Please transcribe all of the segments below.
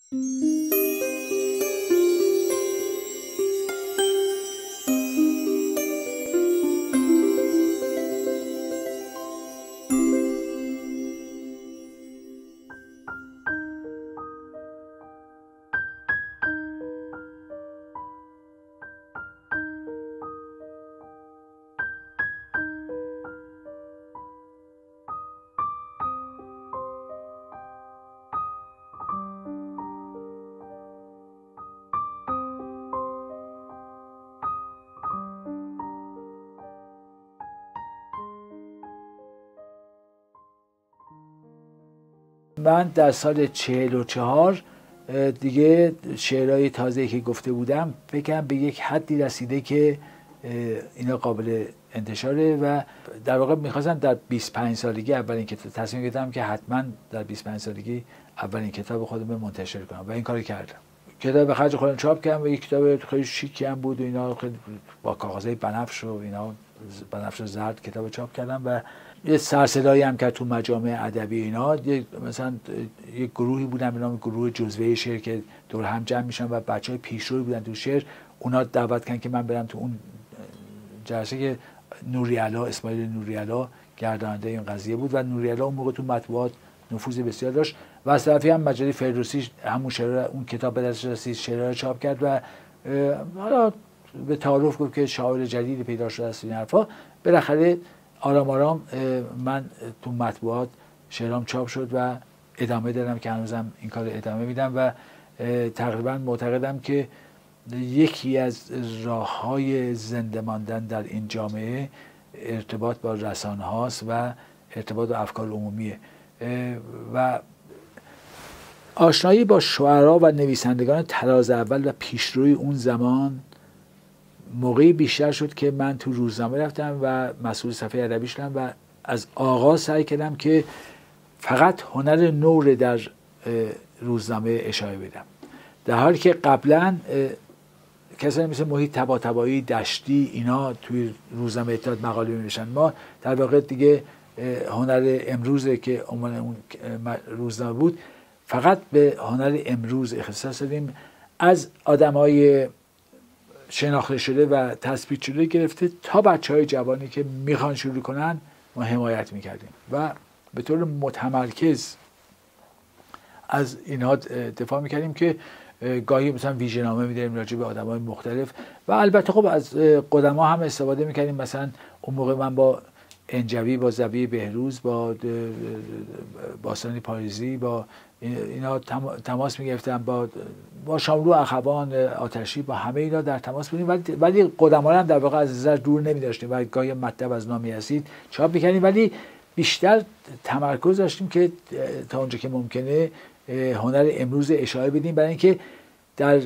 من در سال 44 دیگه شعرهای تازه‌ای که گفته بودم فکرم به یک حدی رسیده که اینا قابل انتشاره و در واقع میخواستم در 25 سالگی اولین کتاب تصمیم گرفتم که حتما در 25 سالگی اولین کتاب خودم رو منتشر کنم و این کارو کردم. کتاب به خرج خودم چاپ کردم و یک کتاب خیلی شیکی هم بود و اینا، خیلی با کاغذهای بنفش و اینا، بنفش زرد کتاب چاپ کردم و یه سرصدایی هم که تو مجامع ادبی اینا مثلا یک گروهی بودن به نام گروه جزوه شعر که دور هم جمع میشن و بچهای پیشروی بودن تو شعر، اونا دعوت کردن که من برم تو اون جلسه که اسماعیل نوری‌علا گرداننده این قضیه بود و نوری‌علا اون موقع تو مطبوعات نفوذ بسیار داشت و از طرفی هم مجله فردوسی همون شعر اون کتاب به دستش رسید، شعرها رو چاپ کرد و حالا به تعارف گفت که شاعر جدیدی پیدا شده است این حرفا. بالاخره آرام آرام من تو مطبوعات شعرام چاپ شد و ادامه دادم که هنوزم این کار ادامه میدم و تقریبا معتقدم که یکی از راه‌های زنده ماندن در این جامعه ارتباط با رسانه هاست و ارتباط با افکار عمومیه و آشنایی با شعرا و نویسندگان طراز اول و پیشروی اون زمان موقعی بیشتر شد که من تو روزنامه رفتم و مسئول صفحه ادبی شدم و از آغاز سعی کردم که فقط هنر نو در روزنامه اشاعه بدم، در حالی که قبلا کسانی مثل محیط طباطبایی، دشتی اینا توی روزنامه اتحاد مقاله می‌نوشتن. ما در واقع دیگه هنر امروز که عنوان اون روزنامه بود فقط به هنر امروز اختصاص دادیم، از آدم‌های شناخته شده و تثبیت شده گرفته تا بچه‌های جوانی که میخوان شروع کنن ما حمایت میکردیم و به طور متمرکز از اینها دفاع میکردیم که گاهی مثلا ویژه‌نامه میداریم راجع به آدم‌های مختلف و البته خب از قدما هم استفاده میکردیم. مثلا اون موقع من با انجوی، با زبی بهروز، با باستانی پاریزی، با اینا تماس میگرفتم، با شاملو اخوان آتشی، با همه اینا در تماس بودیم ولی قدما هم در واقع از نظر دور نمی‌داشتیم و گاهی مطلب از نامی اسید چاپ می‌کردیم ولی بیشتر تمرکز داشتیم که تا اونجا که ممکنه هنر امروز اشاعه بدیم، برای اینکه در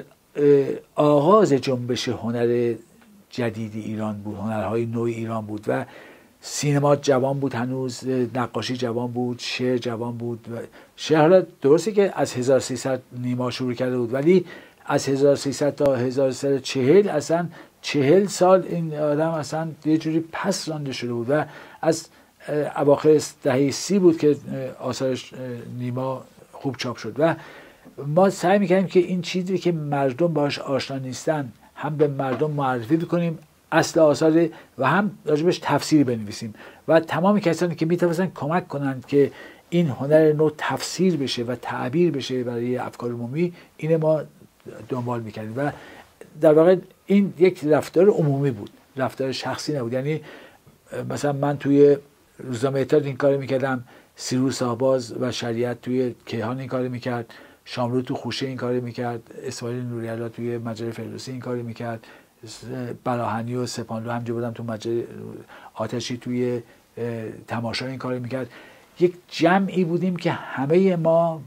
آغاز جنبش هنر جدید ایران بود، هنرهای نو ایران بود و سینما جوان بود، هنوز نقاشی جوان بود، شعر جوان بود و شعر درسته که از 1300 نیما شروع کرده بود ولی از 1300 تا 1340 اصلا 40 سال این آدم اصلا یه جوری پس رانده شده بود و از اواخر دهه 30 بود که آثارش نیما خوب چاپ شد و ما سعی می‌کردیم که این چیزی که مردم باهاش آشنا نیستن هم به مردم معرفی بکنیم، اصل آثار و هم راجبش تفسیر بنویسیم و تمام کسانی که میتونن کمک کنند که این هنر نو تفسیر بشه و تعبیر بشه برای افکار عمومی، اینه ما دنبال میکردیم و در واقع این یک رفتار عمومی بود، رفتار شخصی نبود. یعنی مثلا من توی روزنامه اتحاد این کارو میکردم، سیروس آباز و شریعت توی کیهان این کارو میکرد، شاملو تو خوشه این کارو میکرد، اسماعیل نوری‌علا توی مجله فردوسی این کارو میکرد، بلاهنی و سپانلو همجا بودم تو مجله، آتشی توی تماشا این کارو میکرد. یک جمعی بودیم که همه ما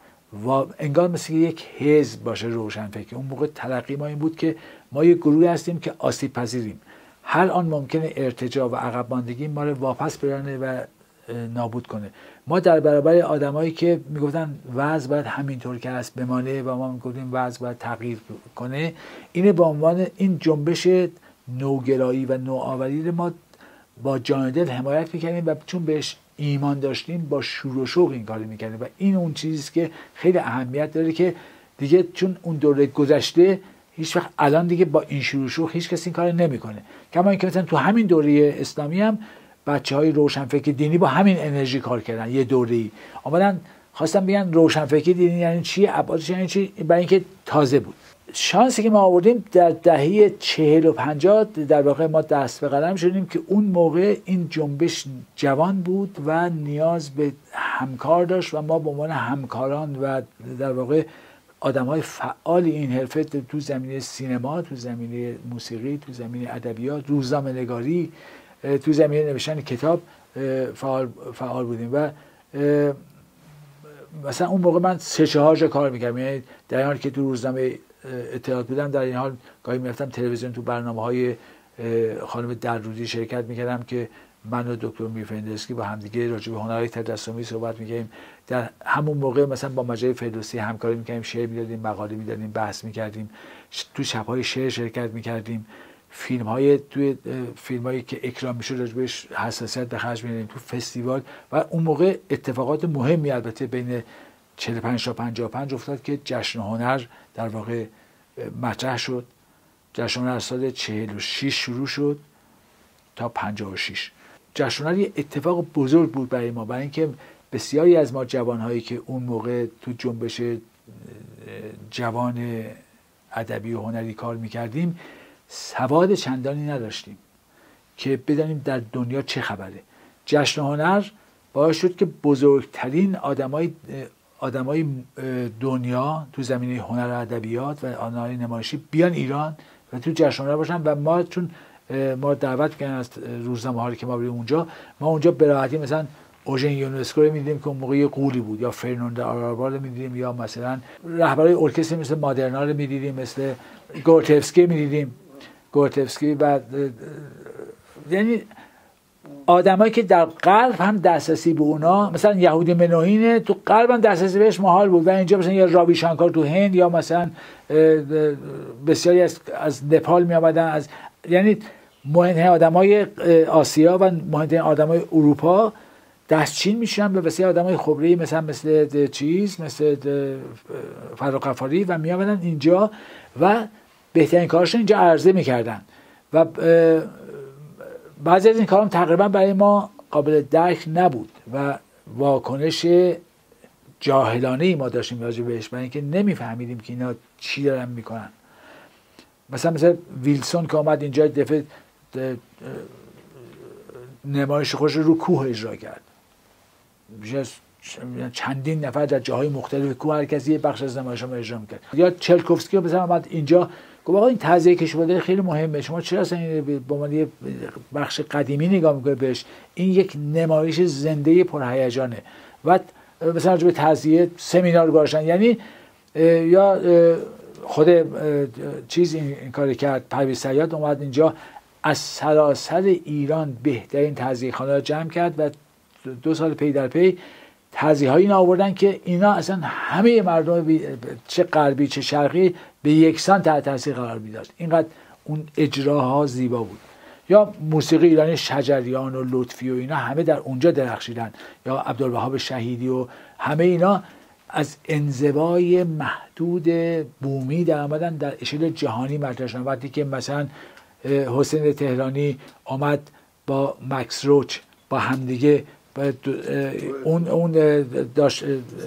انگار مثل یک حزب باشه روشنفکر. اون موقع تلقی ما این بود که ما یک گروه هستیم که آسیب پذیریم، هر آن ممکنه ارتجاع و عقب ماندگی ما رو واپس برانه و نابود کنه. ما در برابر آدمایی که میگفتن وضع باید همینطور که هست بمانه و ما میگفتیم وضع باید تغییر کنه، اینه به عنوان این جنبش نوگرایی و نوآوری ما با جان دل حمایت میکنیم و چون بهش ایمان داشتیم با شور و شوق این کار میکنیم و این اون چیزی که خیلی اهمیت داره که دیگه چون اون دوره گذشته هیچ وقت الان دیگه با این شروع هیچ کسی این کارو نمیکنه. کما اینکه مثلا تو همین دوره اسلامی هم بچهای روشنفکر دینی با همین انرژی کار کردن. یه دوره‌ای اومدن خواستن بگن روشنفکر دینی یعنی چی، ابعادش یعنی چی، برای اینکه تازه بود. شانسی که ما آوردیم در دهه 40 و 50 در واقع ما دست به قلم شدیم که اون موقع این جنبش جوان بود و نیاز به همکار داشت و ما به عنوان همکاران و در واقع آدم‌های فعال این حرفه تو زمینه سینما، تو زمینه موسیقی، تو زمینه ادبیات، روزنامه‌نگاری، تو زمینه نوشتن کتاب فعال بودیم. و مثلا اون موقع من 3-4 جا کار می‌کردم، یعنی در این حال که تو روزنامه اطلاعات بودم در این حال گاهی میرفتم تلویزیون تو برنامه‌های خانم درودی شرکت می‌کردم که من و دکتر میرفندسکی با همدیگه راجع به هنرهای تجسمی صحبت می‌کردیم. در همون موقع مثلا با مجله فردوسی همکاری می‌کردیم، شعر می‌دادیم، مقاله می‌دادیم، بحث می‌کردیم، تو شب‌های شعر شرکت می‌کردیم، توی فیلمایی که اکرام می‌شد راجع بهش حساسیت به خرج می‌دادیم، تو فستیوال. و اون موقع اتفاقات مهمی البته بین 45 تا 55 افتاد که جشن هنر در واقع مطرح شد. جشن هنر سال 46 شروع شد تا 56. جشن هنر یه اتفاق بزرگ بود برای ما، برای اینکه بسیاری از ما جوانهایی که اون موقع تو جنبش جوان ادبی و هنری کار میکردیم سواد چندانی نداشتیم که بدانیم در دنیا چه خبره. جشن هنر باعث شد که بزرگترین آدمای دنیا تو زمینه هنر و ادبیات و هنر نمایشی بیان ایران و تو جشن هنر باشن. و ما چون ما دعوت کردن از روزنامه‌ها که ما بریم اونجا، ما اونجا به راحتی مثلا اوژن یونسکو رو می‌دیدیم که اون موقع یه قولی بود، یا فرناندو آرابا رو می‌دیدیم، یا مثلا رهبرای ارکستر مثل مادرنا رو می‌دیدیم، مثل گورتفسکی می‌دیدیم، و یعنی آدمایی که در غرب هم دسترسی به اونا، مثلا یهودی منوهین تو غرب هم دسترسی بهش محال بود و اینجا مثلا یا راوی شانکار تو هند، یا مثلا بسیاری از نپال می آمدن، یعنی مهمترین آدمای آسیا و مهمترین آدمای اروپا دستچین میشن به وسیله آدمای خبره‌ای مثل فرخ غفاری و می آمدن اینجا و بهترین کارشون اینجا عرضه میکردن. و بعضی از این کارام تقریبا برای ما قابل درک نبود و واکنش جاهلانه‌ای ما داشتیم راجع بهش، برای اینکه نمیفهمیدیم که اینا چی دارن میکنن. مثلا ویلسون که اومد اینجا دفعه نمایش خودش رو کوه اجرا کرد، چندین نفر در جاهای مختلف کوه هر کسی یه بخش از نمایش رو اجرا میکرد. یا چلکوفسکی مثلا اومد اینجا گفت آقا این تعزیه کشاورزی خیلی مهمه، شما چرا اصلا این به عنوان یه بخش قدیمی نگاه میکنید بهش؟ این یک نمایش زنده پرهیجانه. و مثلا راجع به تعزیه سمینار گذاشتن، یعنی یا خود این کار کرد پرویز صیاد اومد اینجا از سراسر ایران بهترین تعزیه خانه را جمع کرد و 2 سال پی در پی تعزیه‌هایی اینا آوردن که اینا اصلا همه مردم چه غربی چه شرقی به یکسان تحت تاثیر قرار میداد. اینقدر اون اجراها زیبا بود. یا موسیقی ایرانی شجریان و لطفی و اینا همه در اونجا درخشیدن، یا عبدالوهاب شهیدی و همه اینا از انزوای محدود بومی در آمدن در اشل جهانی مطرح شدن. وقتی که مثلا حسین تهرانی آمد با مکس روچ با همدیگه اون داشت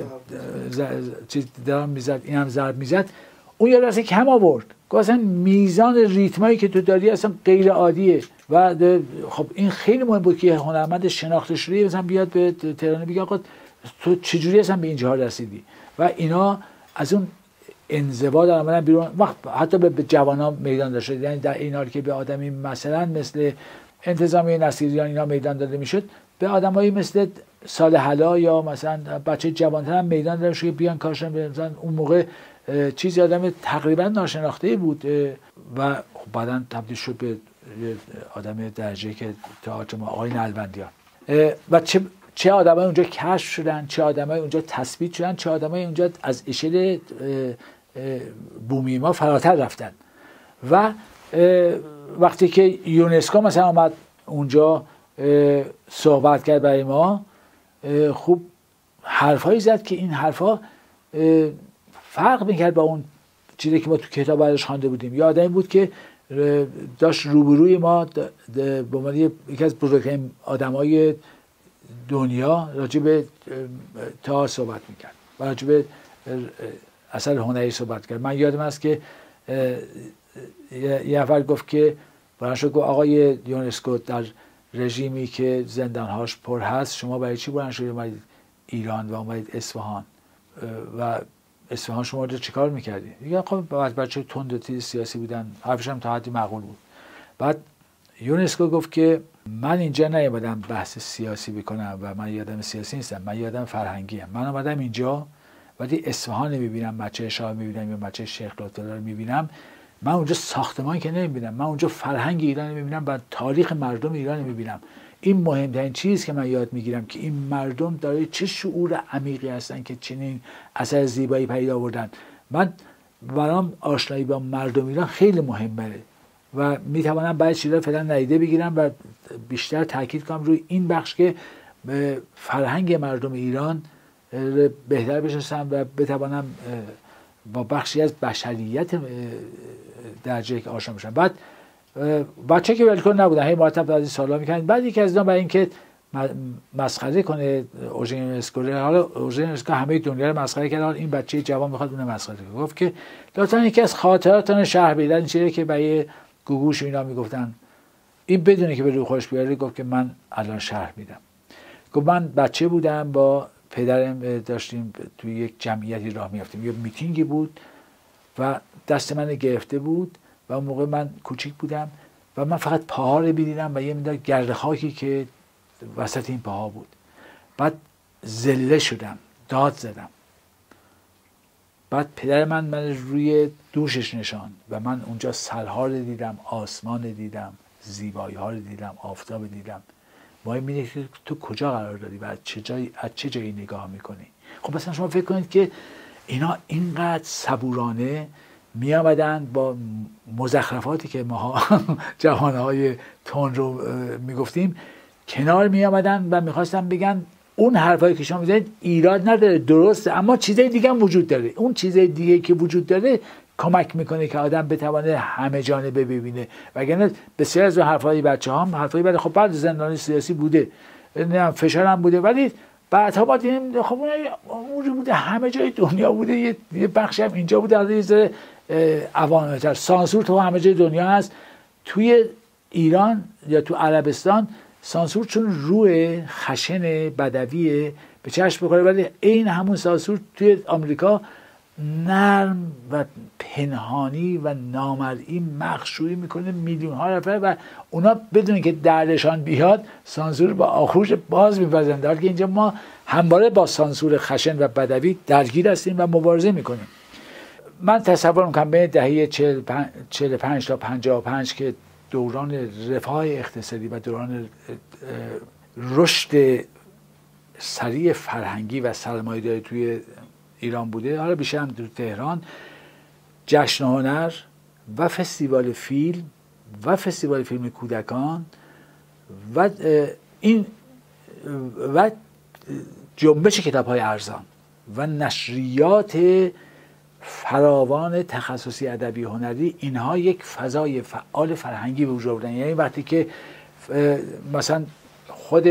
چیز درام میزد، این هم ضرب میزد، اون یه راسته کم آورد که اصلا میزان ریتمایی که تو داری اصلا غیر عادیه. و خب این خیلی مهم بود که هنرمند شناخته شده مثلا بیاد به تهران بگه آقا تو چجوری اصلا به اینجا رسیدی. و اینا از اون انزوا در آمدن بیرون، وقت حتی به جوانان میدان داشته، یعنی در این حال که به آدمی مثلا مثل انتظامی نصیریان اینا میدان داده میشد، به آدمایی مثل صالح علا یا مثلا بچه جوانتر هم میدان داده شد بیان کارشون مثلا اون موقع چیزی آدم تقریبا ناشناخته بود و بعداً تبدیل شد به آدم درجه که تئاتر ما آقای نلبندیان. و چه آدمای اونجا کشف شدن، چه آدمای اونجا تثبیت شدن، چه آدمای اونجا از اشل بومی ما فراتر رفتن. و وقتی که یونسکو مثلا آمد اونجا صحبت کرد برای ما، خوب حرفایی زد که این حرفا فرق میکرد با اون چیزی که ما تو کتاب ازش خوانده بودیم. یه آدمی بود که داشت روبروی ما به عنوان یکی از بزرگترین آدمای دنیا راجع به تئاتر صحبت میکرد و راجع به اثر هنری صحبت کرد. من یادم است که یه نفر گفت که برای شد گفت آقای یونسکو در رژیمی که زندانهاش پر هست شما برای چی برای شد اومدید ایران و اومدید اصفهان و اصفهان شما رو چیکار میکردید؟ دیگه خب بچه تند و تیز سیاسی بودن، حرفش هم تا حدی معقول بود. بعد یونسکو گفت که من اینجا نیومدم بحث سیاسی بکنم و من یادم سیاسی نیستم، من یادم فرهنگی ام. من اومدم اینجا ولی اصفهان میبینم، بچه شاه میبینم یا بچه شیخ لطف‌الله رو میبینم، من اونجا ساختمان که نمیبینم، من اونجا فرهنگ ایران میبینم و تاریخ مردم ایران میبینم. این مهمترین چیز که من یاد میگیرم که این مردم داره چه شعور عمیقی هستن که چنین اثر زیبایی پیدا آوردن. من برام آشنایی با مردم ایران خیلی مهمه و میتوانم بعضی چیزا فعلا ندیده بگیرم و بیشتر تاکید کنم روی این بخش که فرهنگ مردم ایران بهتر بشناسم و بتوانم با بخشی از بشریت درجه که آشنا بشم. بعد بچه که ولکن نبودن، هی مرتب از این سوالا میکنن. بعد یکی از اینا برای اینکه مسخره کنه اوژن یونسکو، حالا اوژن یونسکو همه دنیا رو مسخره کرد، حالا این بچه جوان میخواد اون مسخره کنه. گفت که لطفا یکی از خاطراتون شهر بیدن این چیزی که برای گوگوش اینا میگفتن این بدونه که به روی خوش بیاره. گفت که من الان شهر میدم. گفت من بچه بودم با پدرم داشتیم توی یک جمعیتی راه میافتیم، یه میتینگی بود و دست من گرفته بود و اون موقع من کوچیک بودم و من فقط پاها رو می‌دیدم و یه مقدار گرد خاکی که وسط این پاها بود. بعد زله شدم، داد زدم. بعد پدر من روی دوشش نشاند و من اونجا سرها رو دیدم، آسمان رو دیدم، زیبایی ها رو دیدم، آفتاب رو دیدم. ما می‌بینیم که تو کجا قرار داری و از چه جایی نگاه میکنی. خب مثلا شما فکر کنید که اینا اینقدر صبورانه می آمدن با مزخرفاتی که ما جوانهای تون رو میگفتیم کنار می آمدن و میخواستن بگن اون حرفایی که شما میزنید ایراد نداره، درسته، اما چیزای دیگه هم وجود داره. اون چیزای دیگه که وجود داره کمک میکنه که آدم بتونه همه جانبه ببینه. وگرنه بسیار از حرفای بچه‌ها هم حرفای بعد خب بعد زندانی سیاسی بوده، نه فشار هم بوده، ولی بعدها با دیدیم خب اون بوده همه جای دنیا بوده، یه بخشی هم اینجا بوده، از یه ذره عوام‌تر. سانسور تو همه جای دنیا هست. توی ایران یا تو عربستان سانسور چون روی خشن بدویه به چشم بخوره، ولی این همون سانسور توی آمریکا نرم و پنهانی و نامرئی مخشویی میکنه میلیون ها نفر و اونا بدون که دردشان بیاد سانسور با آغوش باز میپذیرند. در حالی که اینجا ما همواره با سانسور خشن و بدوی درگیر هستیم و مبارزه میکنیم. من تصور میکنم بین دهه 45 تا 55 که دوران رفاه اقتصادی و دوران رشد سریع فرهنگی و سرمایه‌داری توی ایران بوده، حالا بیشتر هم در تهران، جشن هنر و فستیوال فیلم و فستیوال فیلم کودکان و این و جنبش کتاب‌های ارزان و نشریات فراوان تخصصی ادبی هنری، اینها یک فضای فعال فرهنگی به وجود آوردن. یعنی وقتی که مثلا خود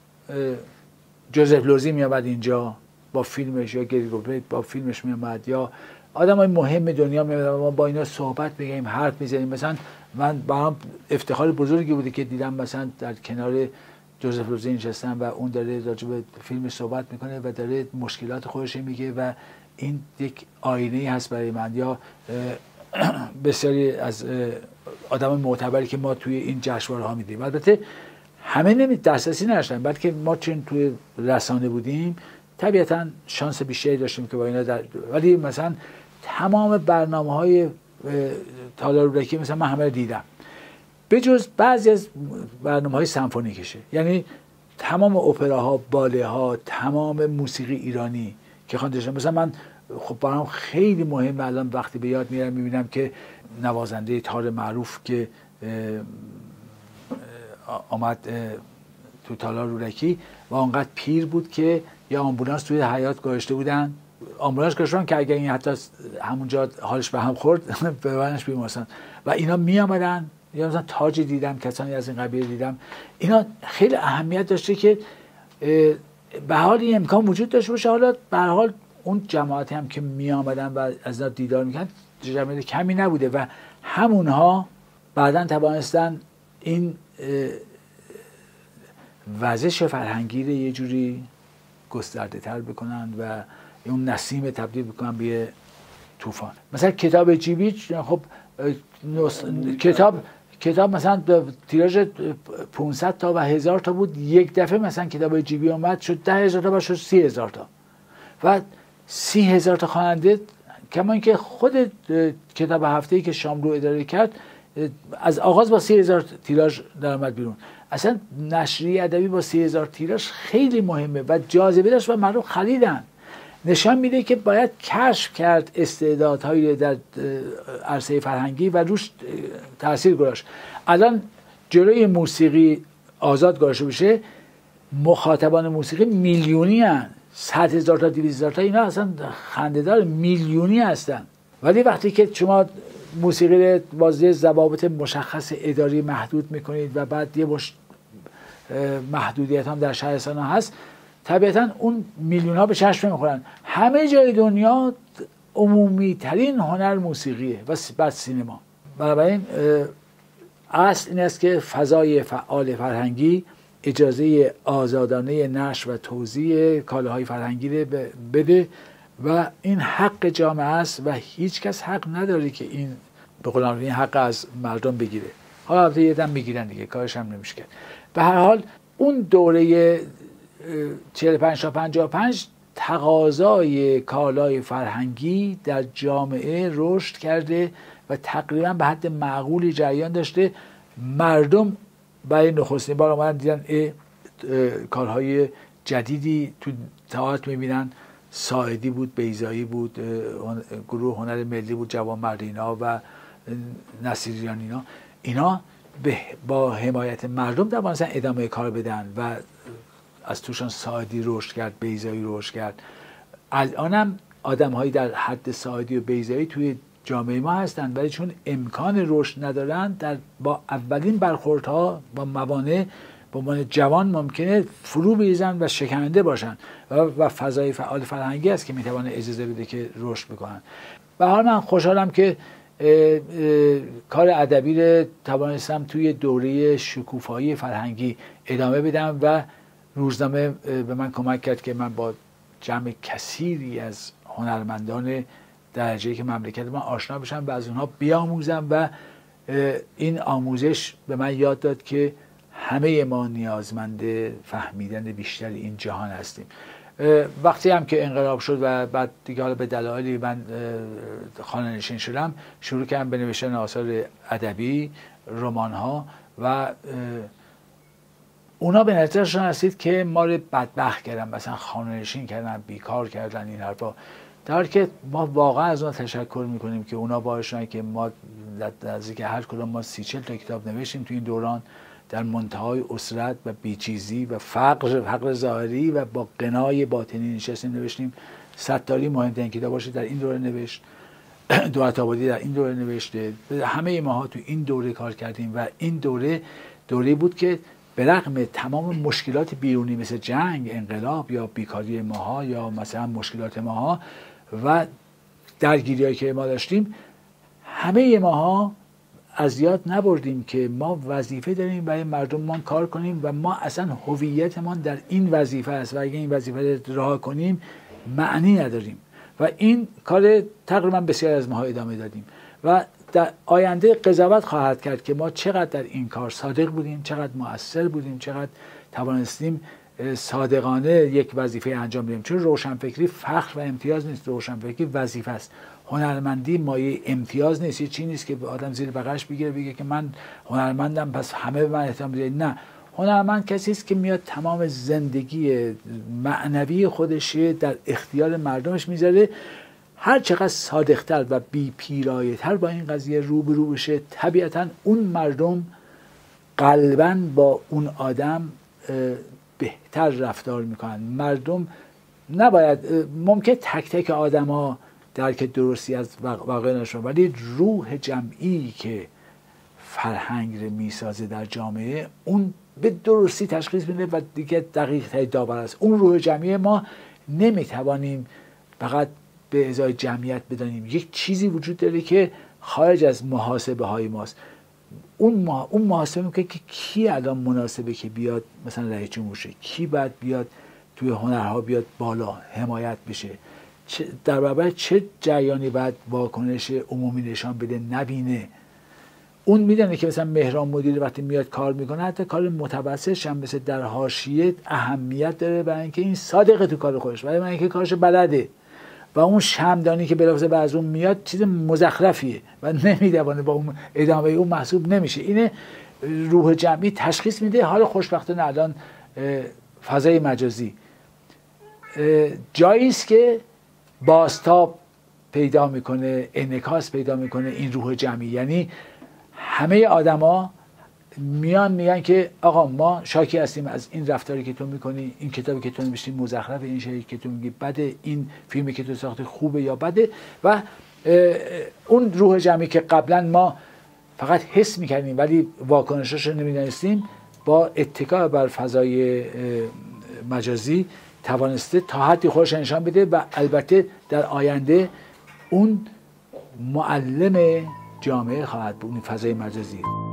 جوزف لوزی می آمد اینجا با فیلمش یا گریگوری با فیلمش می آمد یا آدمای مهم دنیا می آمد، ما با اینا صحبت می‌کردیم، حرف می‌زدیم. مثلا من برام افتخار بزرگی بوده که دیدم مثلا در کنار جوزف لوزی نشستم و اون داره راجع به فیلمش صحبت میکنه و داره مشکلات خودش میگه و این یک آینه‌ای هست برای من. یا بسیاری از آدم معتبری که ما توی این جشنواره‌ها می‌دیدیم، البته همه دسترسی نداشتن، بلکه ما چون توی رسانه بودیم طبیعتاً شانس بیشتری داشتیم که با اینا ولی مثلا تمام برنامه‌های تالار رودکی مثلا من همه رو دیدم، به جز بعضی از برنامه‌های سمفونیکشه. یعنی تمام اپراها، باله‌ها، تمام موسیقی ایرانی که خوانده شده. مثلا من خب برام خیلی مهمه الان وقتی به یاد میارم میبینم که نوازنده تار معروف که آمد تو تالار رودکی و آنقدر پیر بود که یه آمبولانس توی حیاط گذاشته بودن آمبولانس کشوندن که اگر این حتی همونجا حالش به هم خورد ببرنش بیمارستان. و اینا می آمدن، یا مثلا تاج دیدم، کسانی از این قبیل دیدم. اینا خیلی اهمیت داشته که به حال این امکان وجود داشته باشه. حالا به هر حال اون جماعتی هم که می آمدن و از اینا دیدار میکردن جمعیت کمی نبوده و همونها بعداً توانستن این وزش فرهنگی رو یه جوری گسترده تر بکنن و اون نسیم تبدیل بکنن به طوفان. مثلا کتاب جیبی، خب کتاب مثلا تیراژ 500 تا و 1000 تا بود، یک دفعه مثلا کتاب جیبی اومد شد 10,000 تا و شد 30,000 تا و 30,000 تا خواننده. کما اینکه خود کتاب هفته‌ای که شاملو اداره کرد از آغاز با 30,000 تیراژ در اومد بیرون. اصلا نشریه ادبی با 30,000 تیراژ خیلی مهمه و جاذبه داشت و مردم خریدن. نشان میده که باید کشف کرد استعدادهایی در عرصه فرهنگی و روش تاثیر گذاشت. الان جلوی موسیقی آزاد گذاشته بشه، مخاطبان موسیقی میلیونی هستند، 100,000 تا 200,000 تا، اینا اصلا خنده‌دار میلیونی هستن. ولی وقتی که شما موسیقی رو بازی ضوابط مشخص اداری محدود میکنید و بعد یه محدودیت هم در شهرستان ها هست، طبیعتا اون میلیون ها به چشم میخورن. همه جای دنیا عمومی ترین هنر موسیقیه و بعد سینما. بنابراین اصل این است که فضای فعال فرهنگی اجازه آزادانه نشر و توزیع کالاهای فرهنگی رو بده و این حق جامعه است و هیچ کس حق نداره که این به قول این حق از مردم بگیره. حالا البته یه دم میگیرن دیگه، کارش هم نمیشه کرد. به هر حال اون دوره 45 تا 55 تقاضای کالای فرهنگی در جامعه رشد کرده و تقریبا به حد معقولی جریان داشته. مردم برای نخستین بار اومدن دیدن کارهای جدیدی تو تئاتر میبینن. سایدی بود، بیضایی بود، گروه هنر ملی بود، جوانمرد اینا و نصیریان اینا با حمایت مردم توانستن ادامه کار بدن و از توشان سایدی رشد کرد، بیضایی رشد کرد. الانم آدم‌هایی در حد سایدی و بیضایی توی جامعه ما هستن، ولی چون امکان رشد ندارن با اولین برخوردها با موانع به عنوان جوان ممکنه فرو بریزن و شکننده باشن و فضای فعال فرهنگی است که میتونه اجازه بده که رشد بکنن. به حال من خوشحالم که کار ادبی رو توانستم توی دوره شکوفایی فرهنگی ادامه بدم و روزنامه به من کمک کرد که من با جمع کثیری از هنرمندان درجه‌ای که مملکت من آشنا بشم و از اونها بیاموزم و این آموزش به من یاد داد که همه ما نیازمند فهمیدن بیشتر این جهان هستیم. وقتی هم که انقلاب شد و بعد دیگه حالا به دلایلی من خانه‌نشین شدم، شروع کردم به نوشتن آثار ادبی، رمان‌ها و اونا به نظرشون رسید که ما رو بدبخت کردن، مثلا خانه‌نشین کردن، بیکار کردن، این حرفا. در حالی که ما واقعا از اونها تشکر میکنیم که اونا باعث شدن که ما نزدیک هر کدوم ما 30-40 تا کتاب نوشتیم تو این دوران، در منتهای اسرت و بیچیزی و فقر ظاهری و با غنای باطنی نشستیم نوشتیم. ستاری مهمترین کتاباش در این دوره نوشت، دولت‌آبادی در این دوره نوشته. همه ماها تو این دوره کار کردیم و این دوره بود که به رغم تمام مشکلات بیرونی مثل جنگ، انقلاب یا بیکاری ماها یا مثلا مشکلات ماها و درگیری‌هایی که ما داشتیم، همه ماها از یاد نبردیم که ما وظیفه داریم برای مردممان کار کنیم و ما اصلا هویتمان در این وظیفه است و اگه این وظیفه رو رها کنیم معنی نداریم و این کار تقریبا بسیار از ماها ادامه دادیم و در آینده قضاوت خواهد کرد که ما چقدر در این کار صادق بودیم، چقدر مؤثر بودیم، چقدر توانستیم صادقانه یک وظیفه انجام بدیم. چون روشنفکری فخر و امتیاز نیست، روشنفکری وظیفه است. هنرمندی مایه امتیاز نیست، یه چیزی نیست که آدم زیر بغلش بگیره بگه که من هنرمندم پس همه به من احترام میذارن. نه، هنرمند کسی است که میاد تمام زندگی معنوی خودش در اختیار مردمش میذاره. هر چقدر صادق‌تر و بی پیرایه‌تر با این قضیه روبرو بشه، طبیعتاً اون مردم قلباً با اون آدم بهتر رفتار میکنن. مردم نباید ممکن تک تک آدما درک درستی از واقع نشون، ولی روح جمعی که فرهنگ رو میسازه در جامعه اون به درستی تشخیص میده و دیگه دقیق تری داور است. اون روح جمعی ما نمیتوانیم فقط به ازای جمعیت بدانیم. یک چیزی وجود داره که خارج از محاسبه های ماست. اون محاسبه میکنه که کی الان مناسبه که بیاد مثلا رئیس جمهور شه، کی باید بیاد توی هنرها بیاد بالا حمایت بشه، در برابر چه جریانی باید واکنش عمومی نشان بده نبینه. اون میدونه که مثلا مهران مدیر وقتی میاد کار میکنه، حتی کار متوسطش هم مثل در حاشیه اهمیت داره برای اینکه این صادقه تو کار خودش، برای اینکه کارش بلده. و اون شمعدانی که بلافاصله بعد اون میاد چیز مزخرفیه و نمیدونه با اون ادامه اون محسوب نمیشه. اینه روح جمعی تشخیص میده. حالا خوشبختانه الان فضای مجازی جایی است که بازتاب پیدا میکنه، انعکاس پیدا میکنه این روح جمعی. یعنی همه آدما میان میگن که آقا ما شاکی هستیم از این رفتاری که تو میکنی، این کتابی که تو نوشتی مزخرف، این شعری که تو میگی بده، این فیلمی که تو ساختی خوبه یا بده. و اون روح جمعی که قبلا ما فقط حس میکردیم ولی واکنشش رو نمیدونستیم، با اتکا بر فضای مجازی توانسته تا حدی خودش نشان بده و البته در آینده اون معلم جامعه خواهد بود، اون فضای مجازی.